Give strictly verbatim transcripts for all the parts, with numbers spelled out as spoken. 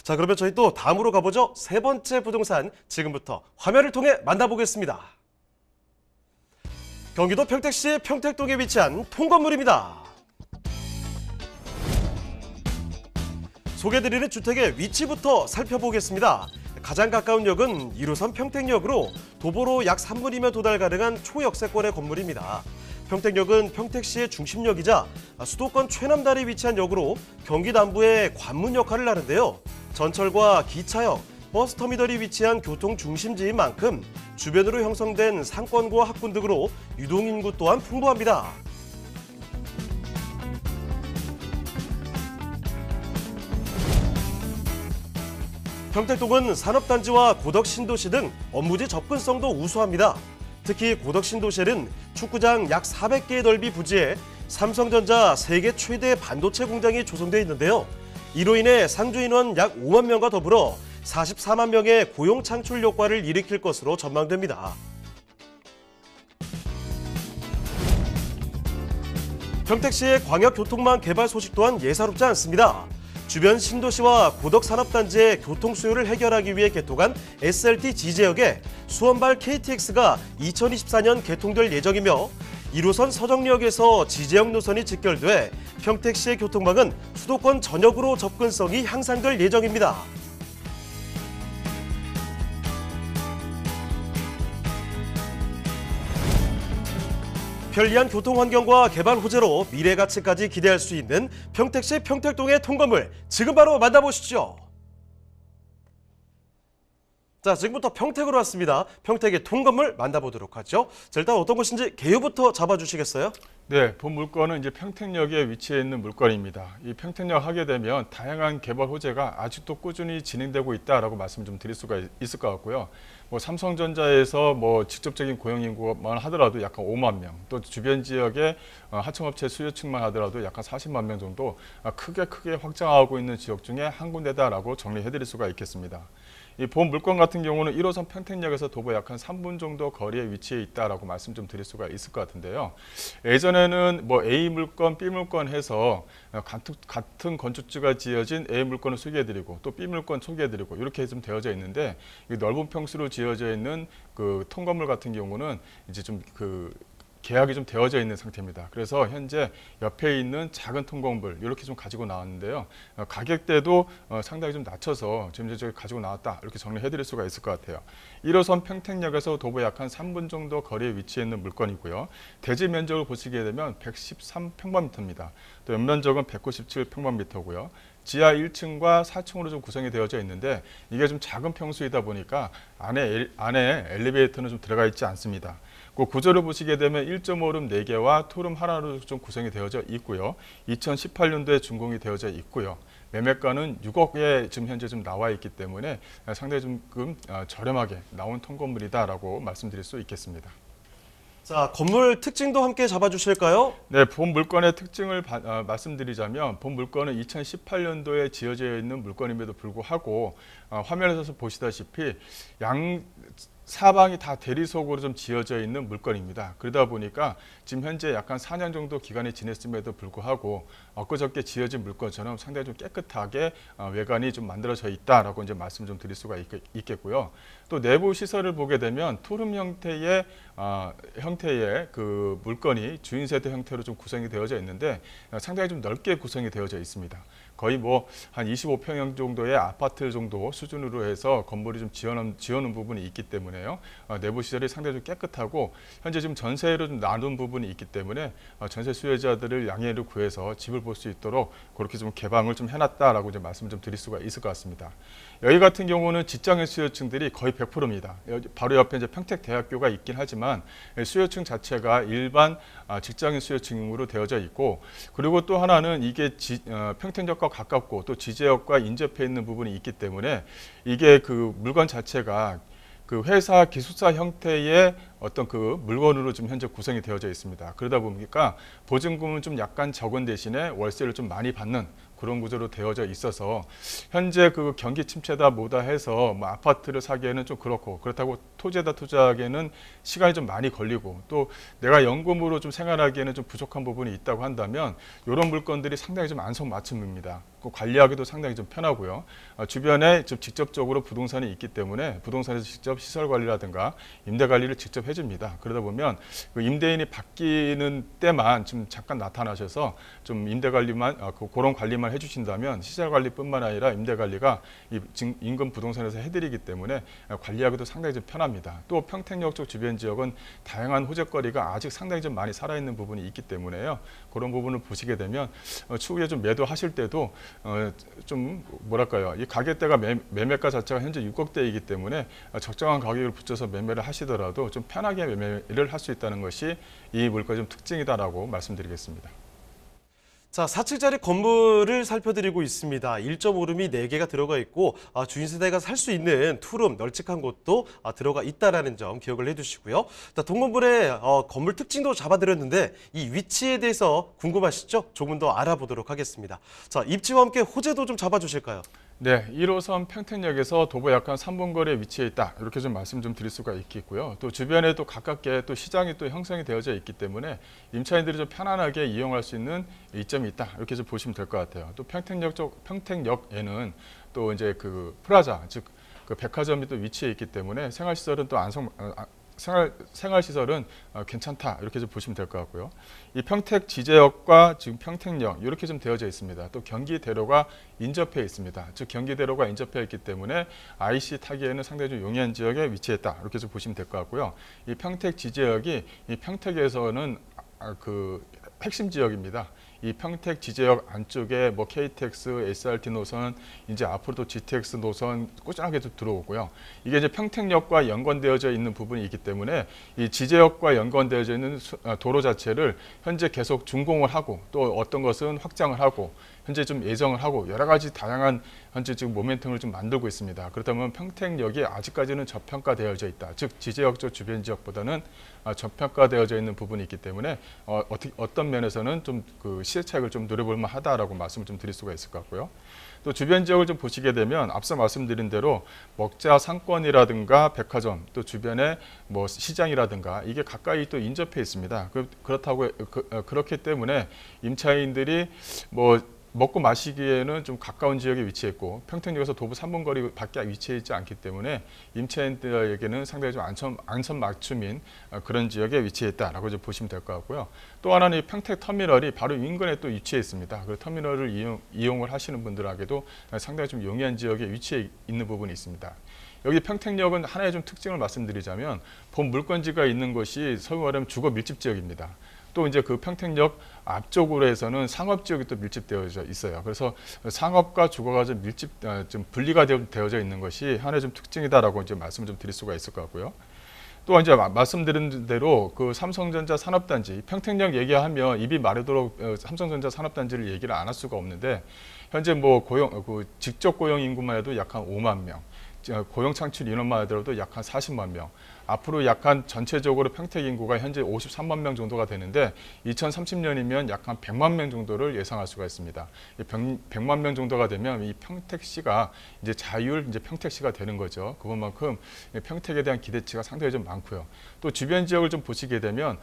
자, 그러면 저희 또 다음으로 가보죠. 세 번째 부동산 지금부터 화면을 통해 만나보겠습니다. 경기도 평택시 평택동에 위치한 통건물입니다. 소개드리는 주택의 위치부터 살펴보겠습니다. 가장 가까운 역은 일 호선 평택역으로 도보로 약 삼 분이면 도달 가능한 초역세권의 건물입니다. 평택역은 평택시의 중심역이자 수도권 최남단에 위치한 역으로 경기 남부의 관문 역할을 하는데요. 전철과 기차역, 버스터미널이 위치한 교통 중심지인 만큼 주변으로 형성된 상권과 학군 등으로 유동인구 또한 풍부합니다. 평택동은 산업단지와 고덕신도시 등 업무지 접근성도 우수합니다. 특히 고덕신도시는 축구장 약 사백 개의 넓이 부지에 삼성전자 세계 최대 반도체 공장이 조성되어 있는데요. 이로 인해 상주 인원 약 오만 명과 더불어 사십사만 명의 고용 창출 효과를 일으킬 것으로 전망됩니다. 평택시의 광역교통망 개발 소식 또한 예사롭지 않습니다. 주변 신도시와 고덕산업단지의 교통 수요를 해결하기 위해 개통한 에스엘티 지제역에 수원발 케이티엑스가 이천이십사 년 개통될 예정이며 일 호선 서정리역에서 지제역 노선이 직결돼 평택시의 교통망은 수도권 전역으로 접근성이 향상될 예정입니다. 편리한 교통환경과 개발 호재로 미래 가치까지 기대할 수 있는 평택시 평택동의 통건물, 지금 바로 만나보시죠. 자, 지금부터 평택으로 왔습니다. 평택의 통건물 만나보도록 하죠. 자, 일단 어떤 곳인지 개요부터 잡아주시겠어요? 네, 본 물건은 이제 평택역에 위치해 있는 물건입니다. 이 평택역 하게 되면 다양한 개발 호재가 아직도 꾸준히 진행되고 있다라고 말씀을 좀 드릴 수가 있을 것 같고요. 뭐 삼성전자에서 뭐 직접적인 고용 인구만 하더라도 약간 오만 명, 또 주변 지역의 하청업체 수요층만 하더라도 약간 사십만 명 정도 크게 크게 확장하고 있는 지역 중에 한 군데다라고 정리해 드릴 수가 있겠습니다. 이 본 물건 같은 경우는 일 호선 평택역에서 도보 약 한 삼 분 정도 거리에 위치해 있다라고 말씀 좀 드릴 수가 있을 것 같은데요. 예전에는 뭐 A 물건, B 물건 해서 같은, 같은 건축주가 지어진 A 물건을 소개해드리고 또 B 물건 소개해드리고 이렇게 좀 되어져 있는데, 이 넓은 평수로 지어져 있는 그 통건물 같은 경우는 이제 좀 그 계약이 좀 되어져 있는 상태입니다. 그래서 현재 옆에 있는 작은 통건물 이렇게 좀 가지고 나왔는데요. 가격대도 상당히 좀 낮춰서 지금 이제 가지고 나왔다 이렇게 정리해 드릴 수가 있을 것 같아요. 일 호선 평택역에서 도보 약 한 삼 분 정도 거리에 위치해 있는 물건이고요. 대지 면적을 보시게 되면 백십삼 평방미터입니다. 또 연면적은 백구십칠 평방미터고요. 지하 일 층과 사 층으로 좀 구성이 되어져 있는데 이게 좀 작은 평수이다 보니까 안에, 안에 엘리베이터는 좀 들어가 있지 않습니다. 그 구조를 보시게 되면 일 점 오 룸 네 개와 투 룸 하나로 좀 구성이 되어져 있고요. 이천십팔 년도에 준공이 되어져 있고요. 매매가는 육억에 지금 현재 좀 나와 있기 때문에 상당히 좀 저렴하게 나온 통건물이다라고 말씀드릴 수 있겠습니다. 자, 건물 특징도 함께 잡아주실까요? 네, 본 물건의 특징을 바, 어, 말씀드리자면 본 물건은 이천십팔 년도에 지어져 있는 물건임에도 불구하고 어, 화면에서 보시다시피 양 사방이 다 대리석으로 좀 지어져 있는 물건입니다. 그러다 보니까 지금 현재 약간 사 년 정도 기간이 지났음에도 불구하고 엊그저께 지어진 물건처럼 상당히 좀 깨끗하게 외관이 좀 만들어져 있다라고 이제 말씀 좀 드릴 수가 있겠고요. 또 내부 시설을 보게 되면 투룸 형태의 어, 형태의 그 물건이 주인 세대 형태로 좀 구성이 되어져 있는데 상당히 좀 넓게 구성이 되어져 있습니다. 거의 뭐 한 이십오 평형 정도의 아파트 정도 수준으로 해서 건물이 좀 지어놓은, 지어놓은 부분이 있기 때문에요. 어, 내부 시설이 상당히 좀 깨끗하고 현재 지금 전세로 좀 나눈 부분이 있기 때문에 어, 전세 수요자들을 양해를 구해서 집을 볼 수 있도록 그렇게 좀 개방을 좀 해놨다라고 이제 말씀 좀 드릴 수가 있을 것 같습니다. 여기 같은 경우는 직장인 수요층들이 거의 백 퍼센트입니다. 바로 옆에 이제 평택대학교가 있긴 하지만 수요층 자체가 일반 직장인 수요층으로 되어져 있고, 그리고 또 하나는 이게 지, 어, 평택역과 가깝고 또 지제역과 인접해 있는 부분이 있기 때문에 이게 그 물건 자체가 그 회사 기숙사 형태의 어떤 그 물건으로 지금 현재 구성이 되어져 있습니다. 그러다 보니까 보증금은 좀 약간 적은 대신에 월세를 좀 많이 받는 그런 구조로 되어져 있어서 현재 그 경기 침체다 뭐다 해서 뭐 아파트를 사기에는 좀 그렇고, 그렇다고 토지에다 투자하기에는 시간이 좀 많이 걸리고, 또 내가 연금으로 좀 생활하기에는 좀 부족한 부분이 있다고 한다면 이런 물건들이 상당히 좀 안성맞춤입니다. 관리하기도 상당히 좀 편하고요. 어, 주변에 좀 직접적으로 부동산이 있기 때문에 부동산에서 직접 시설 관리라든가 임대 관리를 직접 해줍니다. 그러다 보면 그 임대인이 바뀌는 때만 좀 잠깐 나타나셔서 좀 임대 관리만 어, 그, 그런 관리만 해주신다면 시설 관리뿐만 아니라 임대 관리가 이 인근 부동산에서 해드리기 때문에 관리하기도 상당히 좀 편합니다. 또 평택역 쪽 주변 지역은 다양한 호재거리가 아직 상당히 좀 많이 살아있는 부분이 있기 때문에요. 그런 부분을 보시게 되면 어, 추후에 좀 매도하실 때도 어, 좀 뭐랄까요, 이 가격대가 매, 매매가 자체가 현재 육억대이기 때문에 적정한 가격을 붙여서 매매를 하시더라도 좀 편하게 매매를 할 수 있다는 것이 이 물건의 좀 특징이다라고 말씀드리겠습니다. 자, 사 층짜리 건물을 살펴드리고 있습니다. 일 점 오 룸이 네 개가 들어가 있고 아, 주인 세대가 살 수 있는 투룸 널찍한 곳도 아, 들어가 있다는 점 기억을 해두시고요. 자, 동건물의 어, 건물 특징도 잡아드렸는데 이 위치에 대해서 궁금하시죠? 조금 더 알아보도록 하겠습니다. 자, 입지와 함께 호재도 좀 잡아주실까요? 네, 일 호선 평택역에서 도보 약간 삼 분 거리에 위치해 있다, 이렇게 좀 말씀 좀 드릴 수가 있겠고요. 또 주변에 또 가깝게 또 시장이 또 형성이 되어져 있기 때문에 임차인들이 좀 편안하게 이용할 수 있는 이점이 있다, 이렇게 좀 보시면 될 것 같아요. 또 평택역 쪽 평택역에는 또 이제 그 프라자, 즉 그 백화점이 또 위치해 있기 때문에 생활 시설은 또 안성 아, 생활, 생활시설은 괜찮다, 이렇게 좀 보시면 될 것 같고요. 이 평택 지제역과 지금 평택역 이렇게 좀 되어져 있습니다. 또 경기대로가 인접해 있습니다. 즉 경기대로가 인접해 있기 때문에 아이씨 타기에는 상당히 좀 용이한 지역에 위치했다, 이렇게 좀 보시면 될 것 같고요. 이 평택 지제역이 이 평택에서는 그 핵심 지역입니다. 이 평택 지제역 안쪽에 뭐 케이티엑스, 에스알티 노선, 이제 앞으로도 지티엑스 노선 꾸준하게 좀 들어오고요. 이게 이제 평택역과 연관되어져 있는 부분이 있기 때문에 이 지제역과 연관되어져 있는 도로 자체를 현재 계속 준공을 하고, 또 어떤 것은 확장을 하고, 현재 좀 예정을 하고, 여러 가지 다양한 현재 지금 모멘텀을 좀 만들고 있습니다. 그렇다면 평택역이 아직까지는 저평가되어져 있다. 즉 지제역 쪽 주변 지역보다는 저평가되어져 있는 부분이 있기 때문에 어, 어떻게, 어떤 면에서는 좀 그 시세 차익을 좀 노려볼 만하다라고 말씀을 좀 드릴 수가 있을 것 같고요. 또 주변 지역을 좀 보시게 되면 앞서 말씀드린 대로 먹자 상권이라든가 백화점, 또 주변에 뭐 시장이라든가 이게 가까이 또 인접해 있습니다. 그, 그렇다고 그, 어, 그렇기 때문에 임차인들이 뭐 먹고 마시기에는 좀 가까운 지역에 위치했고, 평택역에서 도보 삼 분 거리 밖에 위치해 있지 않기 때문에 임차인들에게는 상당히 좀 안전, 안전 맞춤인 그런 지역에 위치해 있다라고 좀 보시면 될 것 같고요. 또 하나는 이 평택 터미널이 바로 인근에 또 위치해 있습니다. 그 터미널을 이용, 이용을 하시는 분들에게도 상당히 좀 용이한 지역에 위치해 있는 부분이 있습니다. 여기 평택역은 하나의 좀 특징을 말씀드리자면 본 물건지가 있는 곳이 소위 말하면 주거 밀집 지역입니다. 또 이제 그 평택역 앞쪽으로 해서는 상업 지역이 또 밀집되어져 있어요. 그래서 상업과 주거가 좀 밀집, 좀 분리가 되어져 있는 것이 하나의 좀 특징이다라고 이제 말씀을 좀 드릴 수가 있을 것 같고요. 또 이제 말씀드린 대로 그 삼성전자 산업단지, 평택역 얘기하면 입이 마르도록 삼성전자 산업단지를 얘기를 안 할 수가 없는데, 현재 뭐 고용, 그 직접 고용 인구만 해도 약 한 오만 명, 고용 창출 인원만 하더라도 약 한 사십만 명, 앞으로 약 한 전체적으로 평택 인구가 현재 오십삼만 명 정도가 되는데 이천삼십 년이면 약 한 백만 명 정도를 예상할 수가 있습니다. 백만 명 정도가 되면 이 평택시가 이제 자율 이제 평택시가 되는 거죠. 그것만큼 평택에 대한 기대치가 상당히 좀 많고요. 또 주변 지역을 좀 보시게 되면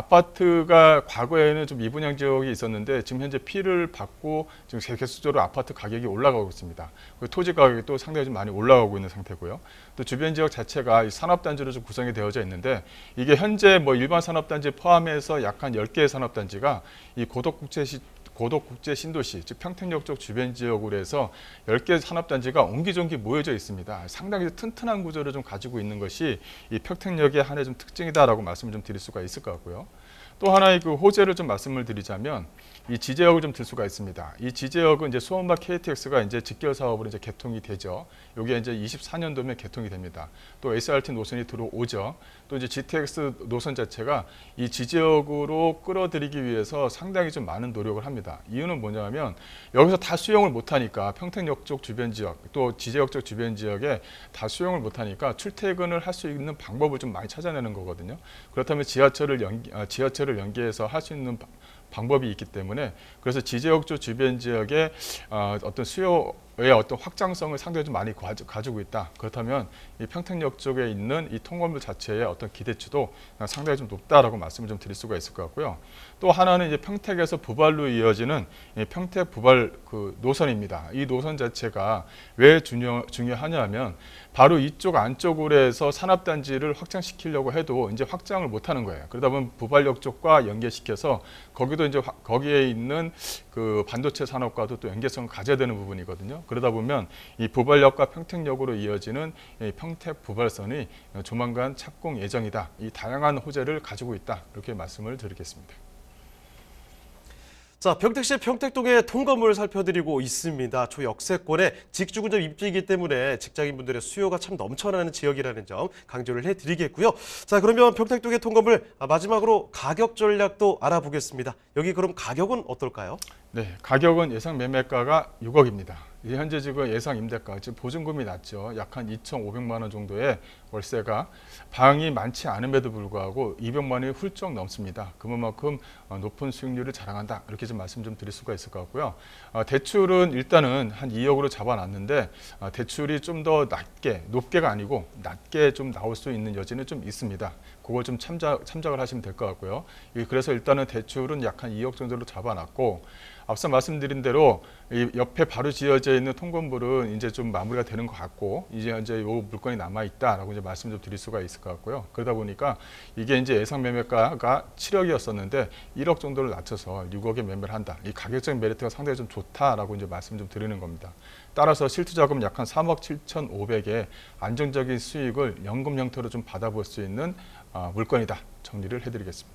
아파트가 과거에는 좀 미분양 지역이 있었는데 지금 현재 피를 받고 지금 개수적으로 아파트 가격이 올라가고 있습니다. 토지 가격이 또 상당히 좀 많이 올라가고 있는 상태고요. 또 주변 지역 자체가 산업단지로 좀 구성이 되어져 있는데, 이게 현재 뭐 일반 산업단지 포함해서 약 한 열 개의 산업단지가 이 고덕국제시 고덕국제 신도시, 즉 평택역 쪽 주변 지역으로 해서 열 개 산업단지가 옹기종기 모여져 있습니다. 상당히 튼튼한 구조를 좀 가지고 있는 것이 이 평택역의 하나의 좀 특징이다라고 말씀을 좀 드릴 수가 있을 것 같고요. 또 하나의 그 호재를 좀 말씀을 드리자면 이 지제역을 좀 들 수가 있습니다. 이 지제역은 이제 수원과 케이티엑스가 이제 직결 사업으로 이제 개통이 되죠. 여기 이제 이십사 년도면 개통이 됩니다. 또 에스알티 노선이 들어오죠. 또 이제 지티엑스 노선 자체가 이 지제역으로 끌어들이기 위해서 상당히 좀 많은 노력을 합니다. 이유는 뭐냐면 여기서 다 수용을 못하니까, 평택역 쪽 주변 지역, 또 지제역 쪽 주변 지역에 다 수용을 못하니까 출퇴근을 할 수 있는 방법을 좀 많이 찾아내는 거거든요. 그렇다면 지하철을 연기, 지하철을 연계해서 할 수 있는 방법이 있기 때문에 그래서 지제역조 주변 지역의 어, 어떤 수요의 어떤 확장성을 상당히 좀 많이 가지고 있다. 그렇다면 이 평택역 쪽에 있는 이 통건물 자체의 어떤 기대치도 상당히 좀 높다라고 말씀을 좀 드릴 수가 있을 것 같고요. 또 하나는 이제 평택에서 부발로 이어지는 평택 부발 그 노선입니다. 이 노선 자체가 왜 중요, 중요하냐면 바로 이쪽 안쪽으로 해서 산업단지를 확장시키려고 해도 이제 확장을 못하는 거예요. 그러다 보면 부발역 쪽과 연계시켜서 거기도 이제 거기에 있는 그 반도체 산업과도 또 연계성을 가져야 되는 부분이거든요. 그러다 보면 이 부발역과 평택역으로 이어지는 이 평택 부발선이 조만간 착공 예정이다. 이 다양한 호재를 가지고 있다. 이렇게 말씀을 드리겠습니다. 자, 평택시 평택동의 통건물 살펴드리고 있습니다. 초역세권의 직주근접 입지이기 때문에 직장인분들의 수요가 참 넘쳐나는 지역이라는 점 강조를 해드리겠고요. 자, 그러면 평택동의 통건물 마지막으로 가격 전략도 알아보겠습니다. 여기 그럼 가격은 어떨까요? 네, 가격은 예상 매매가가 육억입니다. 현재 지금 예상 임대가, 지금 보증금이 낮죠. 약 한 이천오백만 원 정도의 월세가 방이 많지 않음에도 불구하고 이백만 원이 훌쩍 넘습니다. 그만큼 높은 수익률을 자랑한다. 이렇게 좀 말씀 좀 드릴 수가 있을 것 같고요. 대출은 일단은 한 이억으로 잡아놨는데 대출이 좀 더 낮게, 높게가 아니고 낮게 좀 나올 수 있는 여지는 좀 있습니다. 그걸 좀 참작, 참작을 하시면 될 것 같고요. 그래서 일단은 대출은 약 한 이억 정도로 잡아놨고 앞서 말씀드린 대로 이 옆에 바로 지어져 있는 통건물은 이제 좀 마무리가 되는 것 같고 이제 현재 요 물건이 남아 있다라고 이제 말씀 좀 드릴 수가 있을 것 같고요. 그러다 보니까 이게 이제 예상 매매가가 칠억이었었는데 일억 정도를 낮춰서 육억에 매매를 한다. 이 가격적인 메리트가 상당히 좀 좋다라고 이제 말씀 좀 드리는 겁니다. 따라서 실투자금 약 한 삼억 칠천오백에 안정적인 수익을 연금 형태로 좀 받아볼 수 있는 물건이다. 정리를 해드리겠습니다.